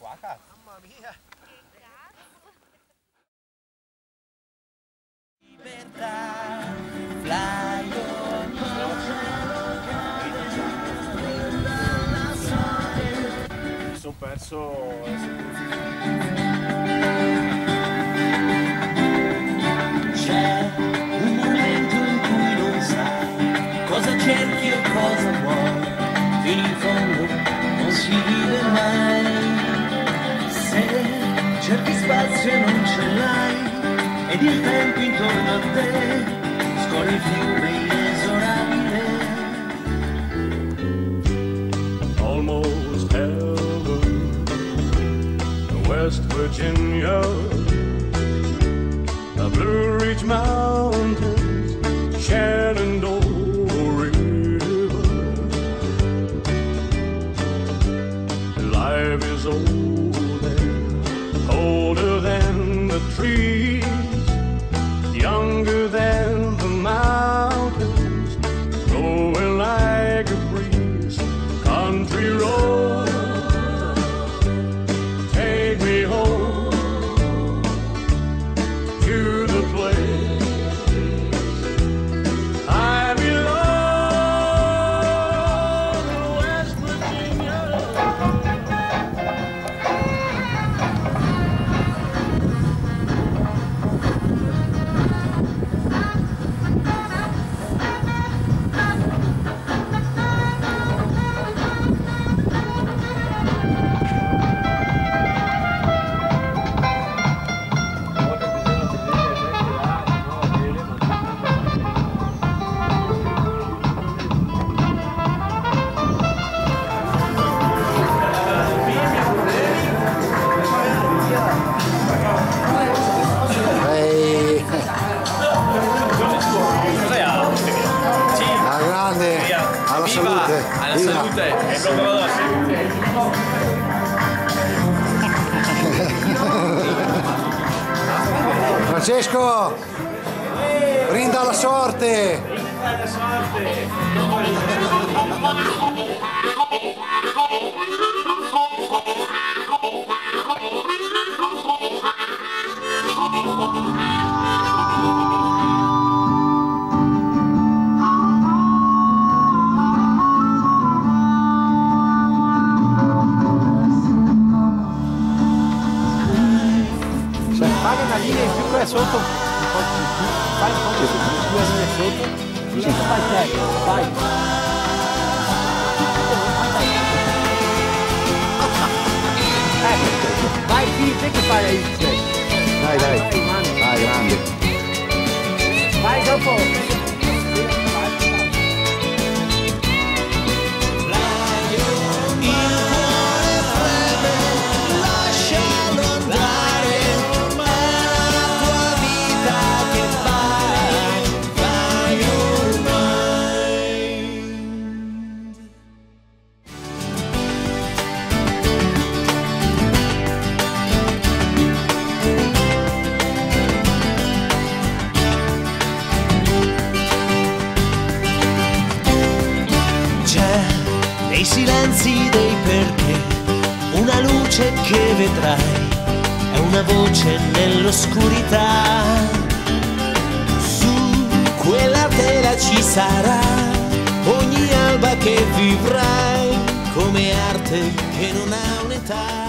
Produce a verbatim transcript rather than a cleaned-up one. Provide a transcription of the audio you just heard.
qua, cazzo. Mamma mia. Libertà, fly on Mi sono perso. C'è un momento in cui non sai cosa cerchi e cosa vuoi, fino in fondo non si vive mai. Se cerchi spazio e non ce l'hai, ed il tempo intorno a te scorre il fiume inesorabile. Almost heaven, West Virginia, the Blue Ridge Mountains, Shenandoah River. Life is old there, older than the trees, younger than the mountains, growing like a breeze. Country road, take me home to the place I belong, West Virginia. Alla grande, alla salute. Alla Viva. salute. E Francesco, brinda alla sorte. Fai una linea in più quella sotto, un po' più, fai un po' più, due linee sotto, sì, fai te, vai. Ecco, vai qui, te che fai la X. Dai, dai, Vai, mano. dai, grande. Vai dopo. Nei silenzi dei perché, una luce che vedrai, è una voce nell'oscurità. Su quella tela ci sarà ogni alba che vivrai, come arte che non ha un'età.